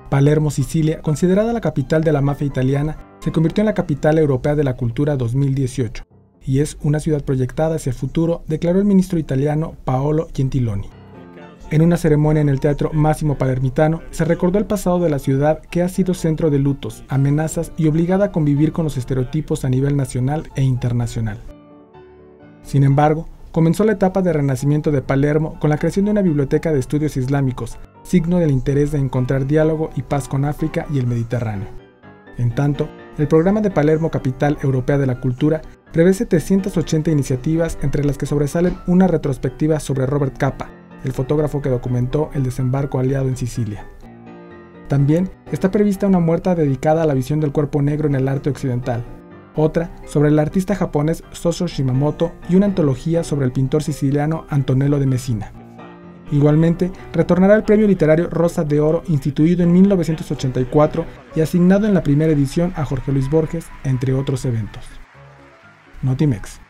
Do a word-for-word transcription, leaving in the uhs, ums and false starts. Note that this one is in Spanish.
Palermo, Sicilia, considerada la capital de la mafia italiana, se convirtió en la capital europea de la cultura dos mil dieciocho, y es una ciudad proyectada hacia el futuro, declaró el ministro italiano Paolo Gentiloni. En una ceremonia en el Teatro Massimo Palermitano, se recordó el pasado de la ciudad, que ha sido centro de lutos, amenazas y obligada a convivir con los estereotipos a nivel nacional e internacional. Sin embargo, comenzó la etapa de renacimiento de Palermo con la creación de una biblioteca de estudios islámicos, signo del interés de encontrar diálogo y paz con África y el Mediterráneo. En tanto, el programa de Palermo Capital Europea de la Cultura prevé setecientas ochenta iniciativas, entre las que sobresalen una retrospectiva sobre Robert Capa, el fotógrafo que documentó el desembarco aliado en Sicilia. También está prevista una muestra dedicada a la visión del cuerpo negro en el arte occidental, otra sobre el artista japonés Soso Shimamoto y una antología sobre el pintor siciliano Antonello de Messina. Igualmente, retornará el premio literario Rosa de Oro, instituido en mil novecientos ochenta y cuatro y asignado en la primera edición a Jorge Luis Borges, entre otros eventos. Notimex.